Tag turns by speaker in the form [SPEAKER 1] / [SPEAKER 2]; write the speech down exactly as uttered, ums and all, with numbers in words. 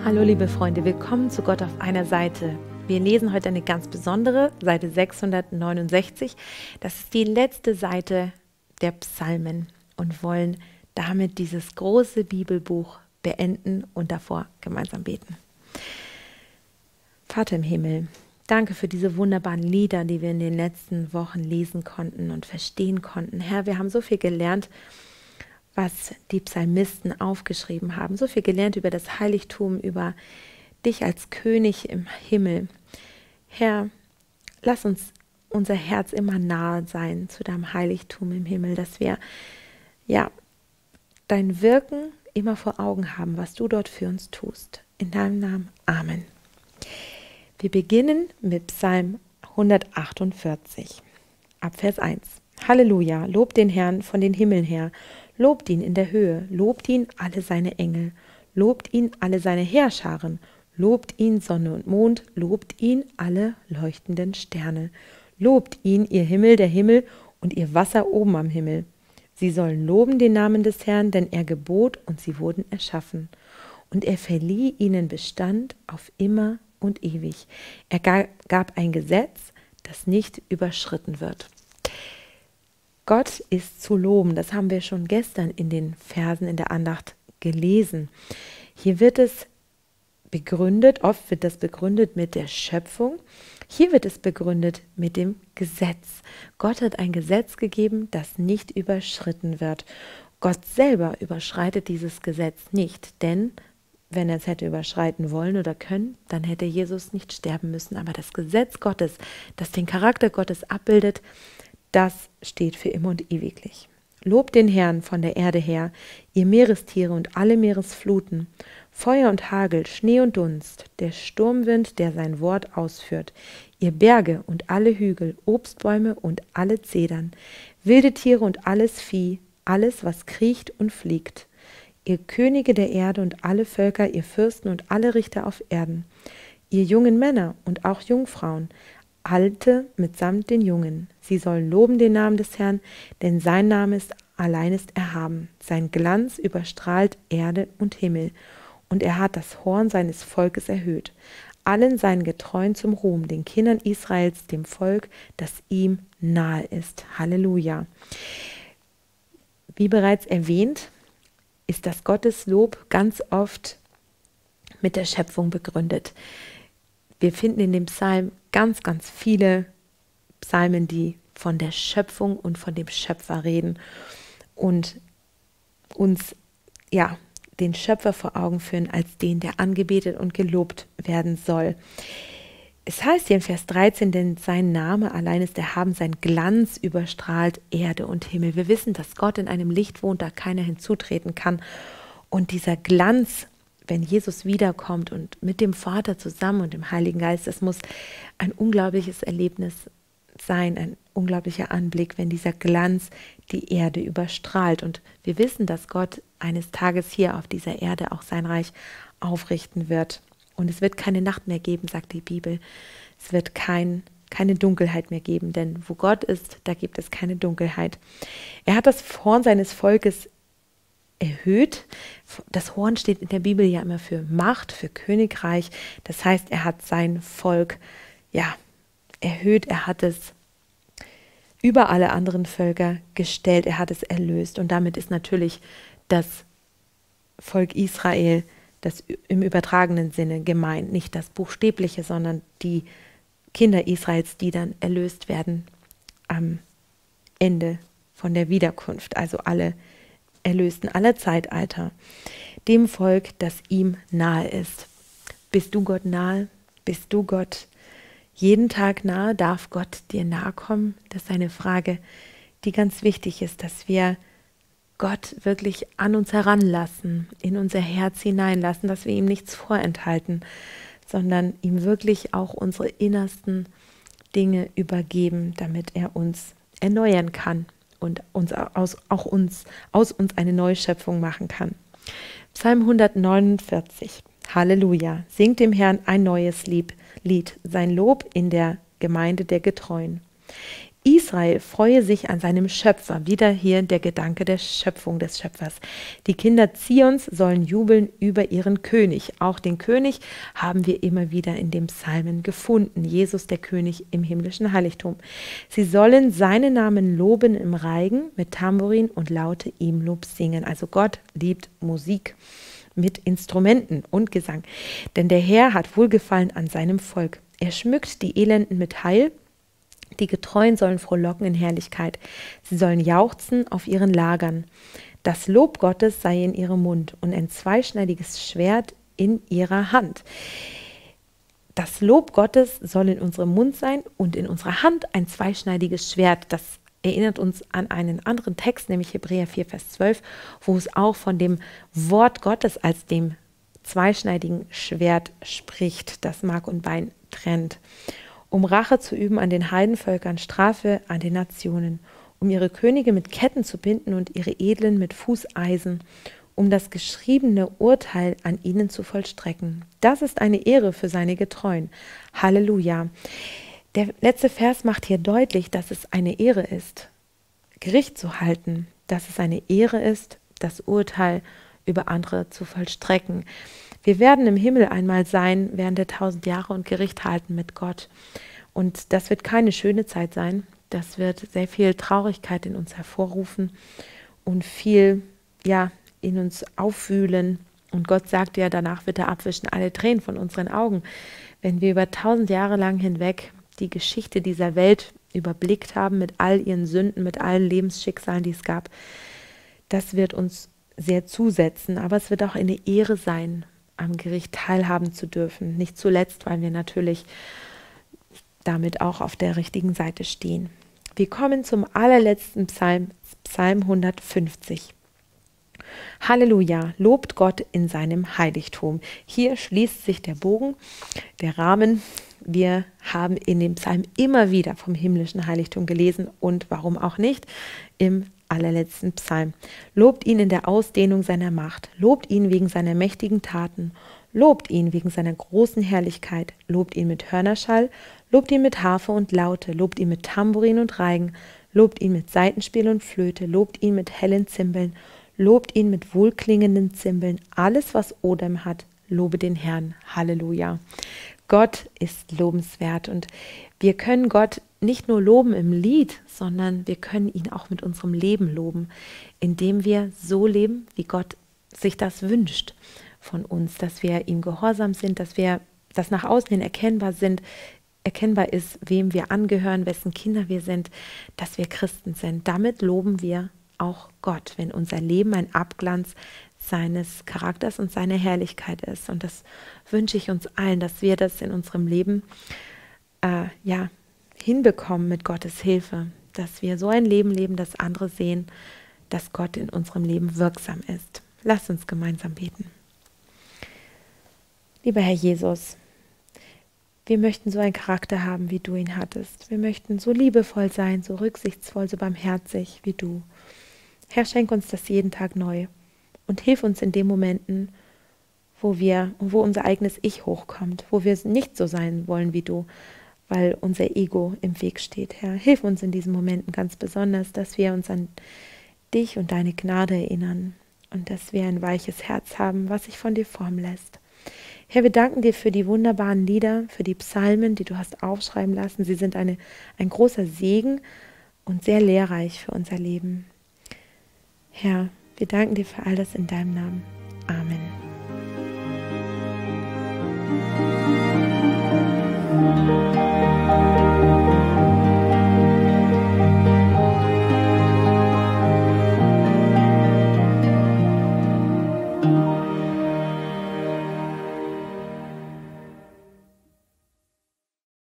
[SPEAKER 1] Hallo liebe Freunde, willkommen zu Gott auf einer Seite. Wir lesen heute eine ganz besondere, Seite sechshundertneunundsechzig. Das ist die letzte Seite der Psalmen und wollen damit dieses große Bibelbuch beenden und davor gemeinsam beten. Vater im Himmel, danke für diese wunderbaren Lieder, die wir in den letzten Wochen lesen konnten und verstehen konnten. Herr, wir haben so viel gelernt, was die Psalmisten aufgeschrieben haben. So viel gelernt über das Heiligtum, über dich als König im Himmel. Herr, lass uns unser Herz immer nahe sein zu deinem Heiligtum im Himmel, dass wir ja dein Wirken immer vor Augen haben, was du dort für uns tust. In deinem Namen. Amen. Wir beginnen mit Psalm hundertachtundvierzig, ab Vers eins. Halleluja, lobt den Herrn von den Himmeln her, lobt ihn in der Höhe, lobt ihn alle seine Engel, lobt ihn alle seine Heerscharen, lobt ihn Sonne und Mond, lobt ihn alle leuchtenden Sterne, lobt ihn, ihr Himmel der Himmel und ihr Wasser oben am Himmel. Sie sollen loben den Namen des Herrn, denn er gebot und sie wurden erschaffen. Und er verlieh ihnen Bestand auf immer und ewig. Er gab ein Gesetz, das nicht überschritten wird. Gott ist zu loben, das haben wir schon gestern in den Versen in der Andacht gelesen. Hier wird es begründet, oft wird das begründet mit der Schöpfung, hier wird es begründet mit dem Gesetz. Gott hat ein Gesetz gegeben, das nicht überschritten wird. Gott selber überschreitet dieses Gesetz nicht, denn wenn er es hätte überschreiten wollen oder können, dann hätte Jesus nicht sterben müssen. Aber das Gesetz Gottes, das den Charakter Gottes abbildet, das steht für immer und ewiglich. Lobt den Herrn von der Erde her, ihr Meerestiere und alle Meeresfluten, Feuer und Hagel, Schnee und Dunst, der Sturmwind, der sein Wort ausführt, ihr Berge und alle Hügel, Obstbäume und alle Zedern, wilde Tiere und alles Vieh, alles, was kriecht und fliegt, ihr Könige der Erde und alle Völker, ihr Fürsten und alle Richter auf Erden, ihr jungen Männer und auch Jungfrauen, Alte mitsamt den Jungen. Sie sollen loben den Namen des Herrn, denn sein Name ist allein ist erhaben. Sein Glanz überstrahlt Erde und Himmel. Und er hat das Horn seines Volkes erhöht. Allen seinen Getreuen zum Ruhm, den Kindern Israels, dem Volk, das ihm nahe ist. Halleluja. Wie bereits erwähnt, ist das Gotteslob ganz oft mit der Schöpfung begründet. Wir finden in dem Psalm ganz, ganz viele Psalmen, die von der Schöpfung und von dem Schöpfer reden und uns ja den Schöpfer vor Augen führen als den, der angebetet und gelobt werden soll. Es heißt hier in Vers dreizehn, denn sein Name allein ist erhaben, sein Glanz überstrahlt Erde und Himmel. Wir wissen, dass Gott in einem Licht wohnt, da keiner hinzutreten kann. Und dieser Glanz, wenn Jesus wiederkommt und mit dem Vater zusammen und dem Heiligen Geist, das muss ein unglaubliches Erlebnis sein, ein unglaublicher Anblick, wenn dieser Glanz die Erde überstrahlt. Und wir wissen, dass Gott eines Tages hier auf dieser Erde auch sein Reich aufrichten wird. Und es wird keine Nacht mehr geben, sagt die Bibel. Es wird kein, keine Dunkelheit mehr geben, denn wo Gott ist, da gibt es keine Dunkelheit. Er hat das Horn seines Volkes erhöht. Das Horn steht in der Bibel ja immer für Macht, für Königreich. Das heißt, er hat sein Volk ja erhöht, er hat es über alle anderen Völker gestellt, er hat es erlöst. Und damit ist natürlich das Volk Israel, das im übertragenen Sinne gemeint, nicht das Buchstäbliche, sondern die Kinder Israels, die dann erlöst werden am Ende von der Wiederkunft, also alle Erlösten aller Zeitalter, dem Volk, das ihm nahe ist. Bist du Gott nahe? Bist du Gott jeden Tag nahe? Darf Gott dir nahe kommen? Das ist eine Frage, die ganz wichtig ist, dass wir Gott wirklich an uns heranlassen, in unser Herz hineinlassen, dass wir ihm nichts vorenthalten, sondern ihm wirklich auch unsere innersten Dinge übergeben, damit er uns erneuern kann und uns aus, auch uns, aus uns eine Neuschöpfung machen kann. Psalm hundertneunundvierzig. Halleluja. Singt dem Herrn ein neues Lied, Lied, sein Lob in der Gemeinde der Getreuen. Israel freue sich an seinem Schöpfer. Wieder hier der Gedanke der Schöpfung des Schöpfers. Die Kinder Zions sollen jubeln über ihren König. Auch den König haben wir immer wieder in dem Psalmen gefunden. Jesus, der König im himmlischen Heiligtum. Sie sollen seinen Namen loben im Reigen mit Tambourin und laute ihm Lob singen. Also Gott liebt Musik mit Instrumenten und Gesang. Denn der Herr hat Wohlgefallen an seinem Volk. Er schmückt die Elenden mit Heil. Die Getreuen sollen frohlocken in Herrlichkeit. Sie sollen jauchzen auf ihren Lagern. Das Lob Gottes sei in ihrem Mund und ein zweischneidiges Schwert in ihrer Hand. Das Lob Gottes soll in unserem Mund sein und in unserer Hand ein zweischneidiges Schwert. Das erinnert uns an einen anderen Text, nämlich Hebräer vier, Vers zwölf, wo es auch von dem Wort Gottes als dem zweischneidigen Schwert spricht, das Mark und Bein trennt. Um Rache zu üben an den Heidenvölkern, Strafe an den Nationen, um ihre Könige mit Ketten zu binden und ihre Edlen mit Fußeisen, um das geschriebene Urteil an ihnen zu vollstrecken. Das ist eine Ehre für seine Getreuen. Halleluja. Der letzte Vers macht hier deutlich, dass es eine Ehre ist, Gericht zu halten, dass es eine Ehre ist, das Urteil über andere zu vollstrecken. Wir werden im Himmel einmal sein, während der tausend Jahre und Gericht halten mit Gott. Und das wird keine schöne Zeit sein. Das wird sehr viel Traurigkeit in uns hervorrufen und viel, ja, in uns aufwühlen. Und Gott sagt ja, danach wird er abwischen alle Tränen von unseren Augen. Wenn wir über tausend Jahre lang hinweg die Geschichte dieser Welt überblickt haben, mit all ihren Sünden, mit allen Lebensschicksalen, die es gab, das wird uns sehr zusetzen. Aber es wird auch eine Ehre sein, am Gericht teilhaben zu dürfen. Nicht zuletzt, weil wir natürlich damit auch auf der richtigen Seite stehen. Wir kommen zum allerletzten Psalm, Psalm hundertfünfzig. Halleluja, lobt Gott in seinem Heiligtum. Hier schließt sich der Bogen, der Rahmen. Wir haben in dem Psalm immer wieder vom himmlischen Heiligtum gelesen und warum auch nicht im allerletzten Psalm. Lobt ihn in der Ausdehnung seiner Macht, lobt ihn wegen seiner mächtigen Taten, lobt ihn wegen seiner großen Herrlichkeit, lobt ihn mit Hörnerschall, lobt ihn mit Harfe und Laute, lobt ihn mit Tambourin und Reigen, lobt ihn mit Saitenspiel und Flöte, lobt ihn mit hellen Zimbeln, lobt ihn mit wohlklingenden Zimbeln, alles was Odem hat, lobe den Herrn. Halleluja. Gott ist lobenswert und wir können Gott nicht nur loben im Lied, sondern wir können ihn auch mit unserem Leben loben, indem wir so leben, wie Gott sich das wünscht von uns, dass wir ihm gehorsam sind, dass wir, dass nach außen hin erkennbar sind, erkennbar ist, wem wir angehören, wessen Kinder wir sind, dass wir Christen sind. Damit loben wir auch Gott, wenn unser Leben ein Abglanz seines Charakters und seiner Herrlichkeit ist. Und das wünsche ich uns allen, dass wir das in unserem Leben äh, ja, hinbekommen mit Gottes Hilfe, dass wir so ein Leben leben, dass andere sehen, dass Gott in unserem Leben wirksam ist. Lasst uns gemeinsam beten. Lieber Herr Jesus, wir möchten so einen Charakter haben, wie du ihn hattest. Wir möchten so liebevoll sein, so rücksichtsvoll, so barmherzig wie du. Herr, schenk uns das jeden Tag neu und hilf uns in den Momenten, wo wir, wo unser eigenes Ich hochkommt, wo wir nicht so sein wollen wie du, weil unser Ego im Weg steht. Herr, hilf uns in diesen Momenten ganz besonders, dass wir uns an dich und deine Gnade erinnern und dass wir ein weiches Herz haben, was sich von dir formen lässt. Herr, wir danken dir für die wunderbaren Lieder, für die Psalmen, die du hast aufschreiben lassen. Sie sind eine, ein großer Segen und sehr lehrreich für unser Leben. Herr, wir danken dir für all das in deinem Namen. Amen.